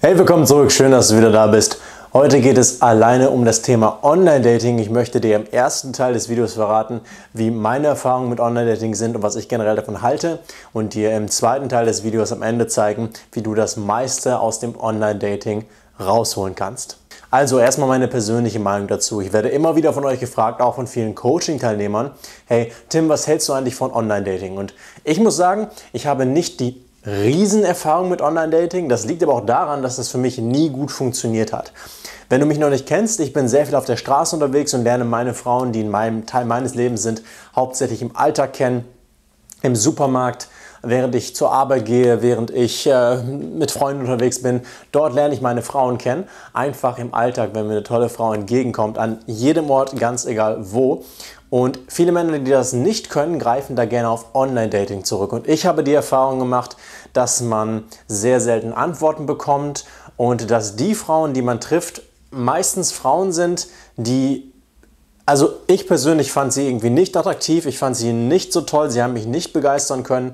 Hey, willkommen zurück, schön, dass du wieder da bist. Heute geht es alleine um das Thema Online-Dating. Ich möchte dir im ersten Teil des Videos verraten, wie meine Erfahrungen mit Online-Dating sind und was ich generell davon halte. Und dir im zweiten Teil des Videos am Ende zeigen, wie du das meiste aus dem Online-Dating rausholen kannst. Also erstmal meine persönliche Meinung dazu. Ich werde immer wieder von euch gefragt, auch von vielen Coaching-Teilnehmern, hey Tim, was hältst du eigentlich von Online-Dating? Und ich muss sagen, ich habe nicht die Riesenerfahrung mit Online-Dating. Das liegt aber auch daran, dass das für mich nie gut funktioniert hat. Wenn du mich noch nicht kennst, ich bin sehr viel auf der Straße unterwegs und lerne meine Frauen, die in meinem Teil meines Lebens sind, hauptsächlich im Alltag kennen, im Supermarkt, während ich zur Arbeit gehe, während ich mit Freunden unterwegs bin. Dort lerne ich meine Frauen kennen, einfach im Alltag, wenn mir eine tolle Frau entgegenkommt, an jedem Ort, ganz egal wo. Und viele Männer, die das nicht können, greifen da gerne auf Online-Dating zurück. Und ich habe die Erfahrung gemacht, dass man sehr selten Antworten bekommt und dass die Frauen, die man trifft, meistens Frauen sind, die... Also ich persönlich fand sie irgendwie nicht attraktiv, ich fand sie nicht so toll, sie haben mich nicht begeistern können.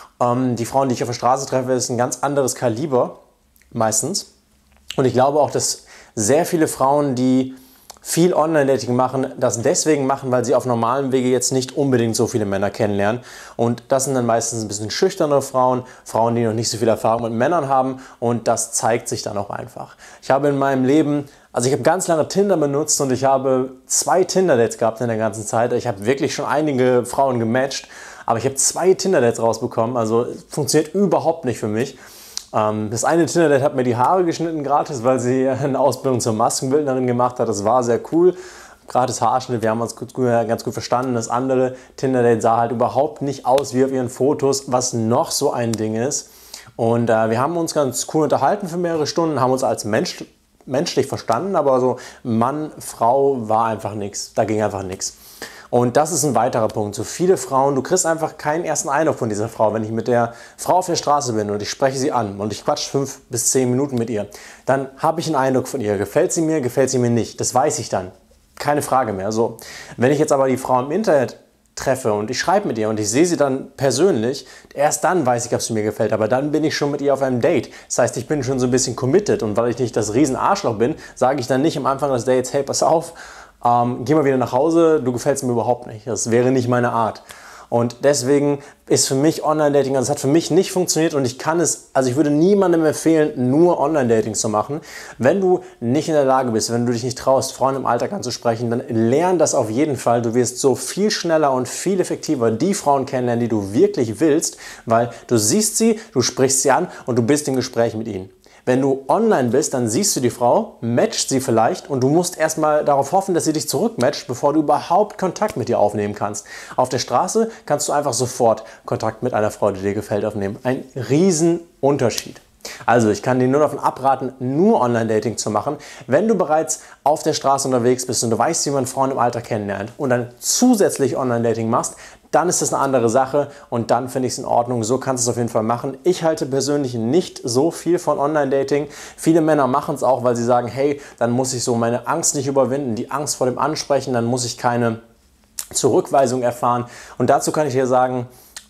Die Frauen, die ich auf der Straße treffe, ist ein ganz anderes Kaliber, meistens. Und ich glaube auch, dass sehr viele Frauen, die viel Online-Dating machen, das deswegen machen, weil sie auf normalem Wege jetzt nicht unbedingt so viele Männer kennenlernen. Und das sind dann meistens ein bisschen schüchterne Frauen, Frauen, die noch nicht so viel Erfahrung mit Männern haben, und das zeigt sich dann auch einfach. Ich habe in meinem Leben, also ich habe ganz lange Tinder benutzt und ich habe 2 Tinder-Dates gehabt in der ganzen Zeit. Ich habe wirklich schon einige Frauen gematcht, aber ich habe 2 Tinder-Dates rausbekommen, also funktioniert überhaupt nicht für mich. Das eine Tinder-Date hat mir die Haare geschnitten gratis, weil sie eine Ausbildung zur Maskenbildnerin gemacht hat. Das war sehr cool. Gratis Haarschnitt, wir haben uns ganz gut verstanden. Das andere Tinder-Date sah halt überhaupt nicht aus wie auf ihren Fotos, was noch so ein Ding ist. Und wir haben uns ganz cool unterhalten für mehrere Stunden, haben uns als menschlich verstanden, aber so Mann, Frau war einfach nichts. Da ging einfach nichts. Und das ist ein weiterer Punkt. So viele Frauen, du kriegst einfach keinen ersten Eindruck von dieser Frau. Wenn ich mit der Frau auf der Straße bin und ich spreche sie an und ich quatsche 5 bis 10 Minuten mit ihr, dann habe ich einen Eindruck von ihr. Gefällt sie mir nicht? Das weiß ich dann. Keine Frage mehr. So. Wenn ich jetzt aber die Frau im Internet treffe und ich schreibe mit ihr und ich sehe sie dann persönlich, erst dann weiß ich, ob sie mir gefällt, aber dann bin ich schon mit ihr auf einem Date. Das heißt, ich bin schon so ein bisschen committed, und weil ich nicht das riesen Arschloch bin, sage ich dann nicht am Anfang des Dates, hey, pass auf, geh mal wieder nach Hause, du gefällst mir überhaupt nicht. Das wäre nicht meine Art. Und deswegen ist für mich Online-Dating, also es hat für mich nicht funktioniert, und ich würde niemandem empfehlen, nur Online-Dating zu machen. Wenn du nicht in der Lage bist, wenn du dich nicht traust, Frauen im Alltag anzusprechen, dann lern das auf jeden Fall. Du wirst so viel schneller und viel effektiver die Frauen kennenlernen, die du wirklich willst, weil du siehst sie, du sprichst sie an und du bist im Gespräch mit ihnen. Wenn du online bist, dann siehst du die Frau, matchst sie vielleicht, und du musst erstmal darauf hoffen, dass sie dich zurückmatcht, bevor du überhaupt Kontakt mit ihr aufnehmen kannst. Auf der Straße kannst du einfach sofort Kontakt mit einer Frau, die dir gefällt, aufnehmen. Ein Riesenunterschied. Also ich kann dir nur davon abraten, nur Online-Dating zu machen. Wenn du bereits auf der Straße unterwegs bist und du weißt, wie man Frauen im Alter kennenlernt und dann zusätzlich Online-Dating machst, dann ist das eine andere Sache, und dann finde ich es in Ordnung. So kannst du es auf jeden Fall machen. Ich halte persönlich nicht so viel von Online-Dating. Viele Männer machen es auch, weil sie sagen, hey, dann muss ich so meine Angst nicht überwinden, die Angst vor dem Ansprechen, dann muss ich keine Zurückweisung erfahren. Und dazu kann ich dir sagen,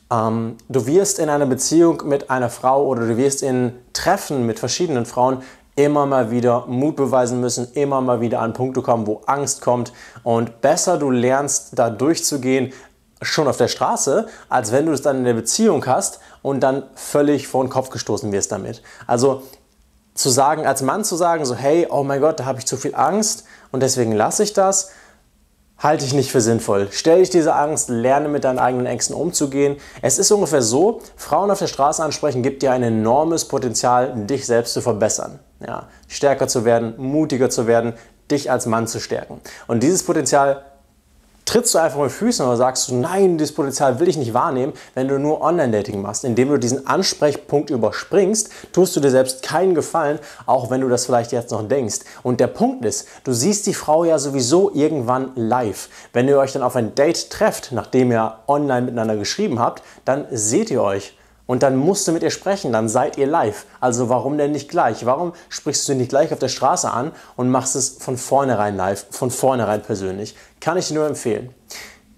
du wirst in einer Beziehung mit einer Frau oder du wirst in Treffen mit verschiedenen Frauen immer mal wieder Mut beweisen müssen, immer mal wieder an Punkte kommen, wo Angst kommt, und besser du lernst, da durchzugehen, schon auf der Straße, als wenn du es dann in der Beziehung hast und dann völlig vor den Kopf gestoßen wirst damit. Also als Mann zu sagen, so hey, oh mein Gott, da habe ich zu viel Angst und deswegen lasse ich das, halte ich nicht für sinnvoll. Stell dich diese Angst, lerne mit deinen eigenen Ängsten umzugehen. Es ist ungefähr so, Frauen auf der Straße ansprechen gibt dir ein enormes Potenzial, dich selbst zu verbessern. Ja, stärker zu werden, mutiger zu werden, dich als Mann zu stärken. Und dieses Potenzial trittst du einfach mit Füßen oder sagst du, nein, dieses Potenzial will ich nicht wahrnehmen, wenn du nur Online-Dating machst. Indem du diesen Ansprechpunkt überspringst, tust du dir selbst keinen Gefallen, auch wenn du das vielleicht jetzt noch denkst. Und der Punkt ist, du siehst die Frau ja sowieso irgendwann live. Wenn ihr euch dann auf ein Date trefft, nachdem ihr online miteinander geschrieben habt, dann seht ihr euch. Und dann musst du mit ihr sprechen, dann seid ihr live. Also warum denn nicht gleich? Warum sprichst du nicht gleich auf der Straße an und machst es von vornherein live, von vornherein persönlich? Kann ich dir nur empfehlen.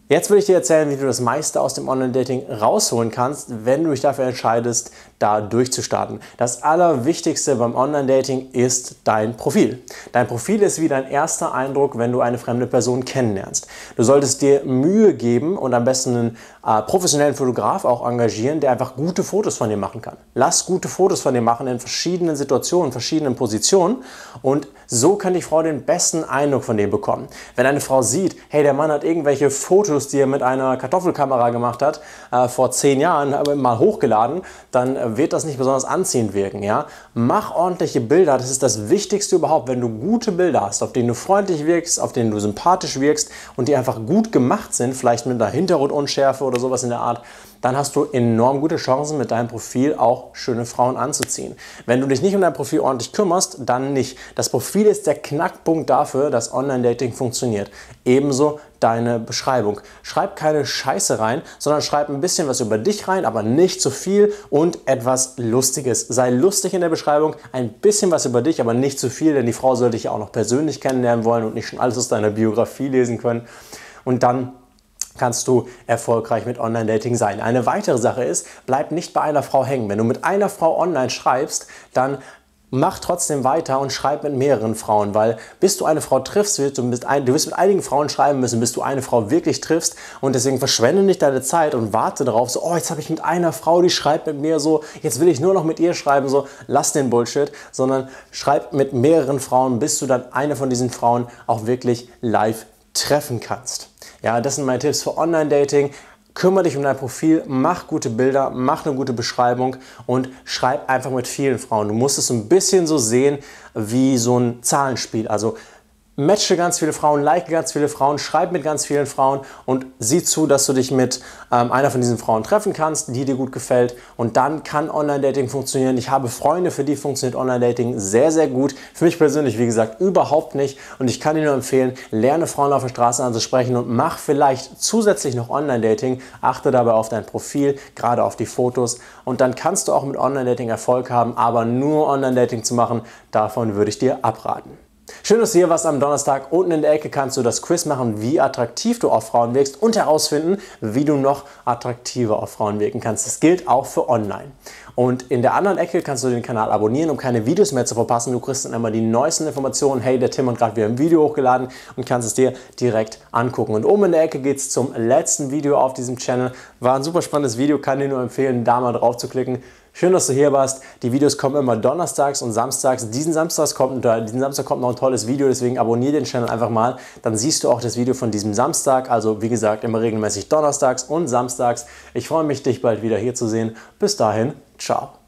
Jetzt will ich dir erzählen, wie du das meiste aus dem Online-Dating rausholen kannst, wenn du dich dafür entscheidest, da durchzustarten. Das Allerwichtigste beim Online-Dating ist dein Profil. Dein Profil ist wie dein erster Eindruck, wenn du eine fremde Person kennenlernst. Du solltest dir Mühe geben und am besten einen professionellen Fotograf auch engagieren, der einfach gute Fotos von dir machen kann. Lass gute Fotos von dir machen in verschiedenen Situationen, verschiedenen Positionen und so kann die Frau den besten Eindruck von dir bekommen. Wenn eine Frau sieht, hey, der Mann hat irgendwelche Fotos, die er mit einer Kartoffelkamera gemacht hat, vor 10 Jahren, aber mal hochgeladen, dann wird das nicht besonders anziehend wirken. Ja? Mach ordentliche Bilder, das ist das Wichtigste überhaupt. Wenn du gute Bilder hast, auf denen du freundlich wirkst, auf denen du sympathisch wirkst und die einfach gut gemacht sind, vielleicht mit einer Hintergrundunschärfe oder sowas in der Art, dann hast du enorm gute Chancen, mit deinem Profil auch schöne Frauen anzuziehen. Wenn du dich nicht um dein Profil ordentlich kümmerst, dann nicht. Das Profil ist der Knackpunkt dafür, dass Online-Dating funktioniert. Ebenso deine Beschreibung. Schreib keine Scheiße rein, sondern schreib ein bisschen was über dich rein, aber nicht zu viel und etwas Lustiges. Sei lustig in der Beschreibung, ein bisschen was über dich, aber nicht zu viel, denn die Frau soll dich ja auch noch persönlich kennenlernen wollen und nicht schon alles aus deiner Biografie lesen können. Und dann kannst du erfolgreich mit Online-Dating sein. Eine weitere Sache ist, bleib nicht bei einer Frau hängen. Wenn du mit einer Frau online schreibst, dann mach trotzdem weiter und schreib mit mehreren Frauen, weil bis du eine Frau triffst, du wirst mit einigen Frauen schreiben müssen, bis du eine Frau wirklich triffst und deswegen verschwende nicht deine Zeit und warte darauf, so, oh, jetzt habe ich mit einer Frau, die schreibt mit mir so, jetzt will ich nur noch mit ihr schreiben, so, lass den Bullshit, sondern schreib mit mehreren Frauen, bis du dann eine von diesen Frauen auch wirklich live treffen kannst. Ja, das sind meine Tipps für Online-Dating. Kümmere dich um dein Profil, mach gute Bilder, mach eine gute Beschreibung und schreib einfach mit vielen Frauen. Du musst es ein bisschen so sehen wie so ein Zahlenspiel. Also matche ganz viele Frauen, like ganz viele Frauen, schreib mit ganz vielen Frauen und sieh zu, dass du dich mit einer von diesen Frauen treffen kannst, die dir gut gefällt und dann kann Online-Dating funktionieren. Ich habe Freunde, für die funktioniert Online-Dating sehr, sehr gut. Für mich persönlich, wie gesagt, überhaupt nicht und ich kann dir nur empfehlen, lerne Frauen auf der Straße anzusprechen und mach vielleicht zusätzlich noch Online-Dating. Achte dabei auf dein Profil, gerade auf die Fotos und dann kannst du auch mit Online-Dating Erfolg haben, aber nur Online-Dating zu machen, davon würde ich dir abraten. Schön, dass du hier warst am Donnerstag. Unten in der Ecke kannst du das Quiz machen, wie attraktiv du auf Frauen wirkst und herausfinden, wie du noch attraktiver auf Frauen wirken kannst. Das gilt auch für online. Und in der anderen Ecke kannst du den Kanal abonnieren, um keine Videos mehr zu verpassen. Du kriegst dann immer die neuesten Informationen. Hey, der Tim hat gerade wieder ein Video hochgeladen und kannst es dir direkt angucken. Und oben in der Ecke geht es zum letzten Video auf diesem Channel. War ein super spannendes Video, kann dir nur empfehlen, da mal drauf zu klicken. Schön, dass du hier warst. Die Videos kommen immer donnerstags und samstags. Diesen Samstag kommt noch ein tolles Video, deswegen abonniere den Channel einfach mal. Dann siehst du auch das Video von diesem Samstag. Also wie gesagt, immer regelmäßig donnerstags und samstags. Ich freue mich, dich bald wieder hier zu sehen. Bis dahin, ciao.